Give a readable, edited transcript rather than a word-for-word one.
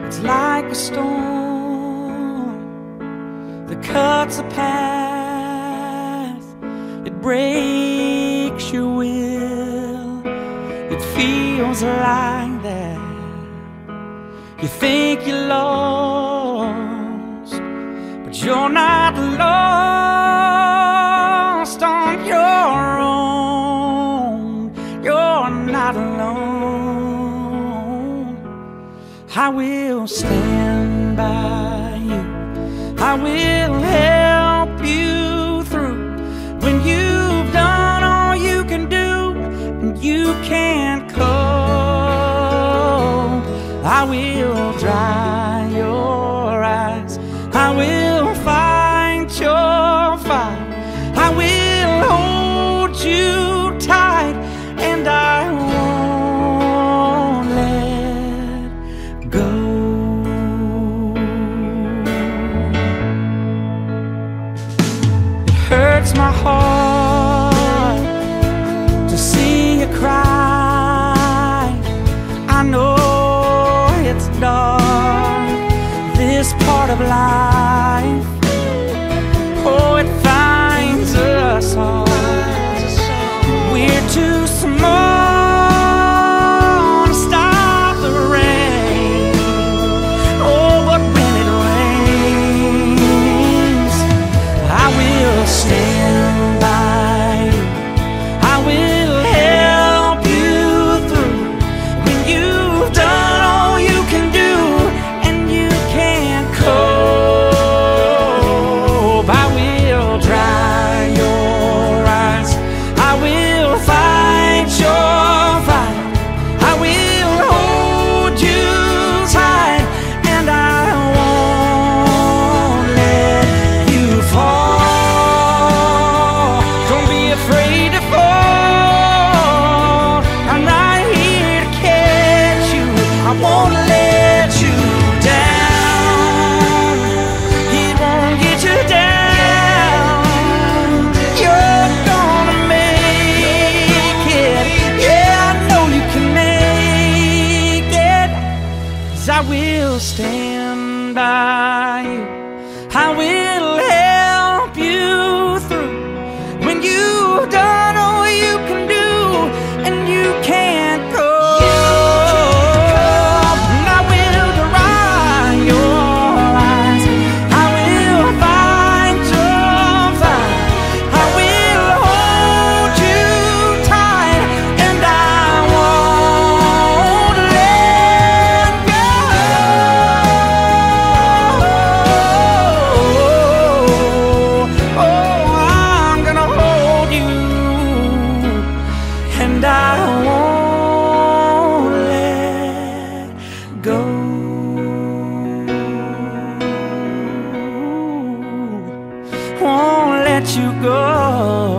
It's like a storm that cuts a path. It breaks your will. It feels like that. You think you're lost, but you're not lost on your own. You're not alone. I will stand by you. I will help you through when you've done all you can do and you can't cope. I will dry your eyes. I will fight your fight. I will hold you tight, and I won't let go. It hurts my heart to see you cry. I know it's dark, this part of life. Oh, it finds us all. We're too small to stop the rain. Oh, but when it rains, I will stand by you. I will help you through when you've done all you can do and you can't cope. I will dry your eyes. I will fight your fight. I will hold you tight, and I won't let you fall. Don't be afraid to fall. I'm right here to catch you. I won't let you down. It won't get you down. You're gonna make it. Yeah, I know you can make it. 'Cause I will stand by you. I will help you through when you've done all you can do and you can't go. And I will dry your eyes. I will fight your fight. I will hold you tight, and I won't let go. Oh, I'm gonna hold you, and I won't let go. Won't let you go.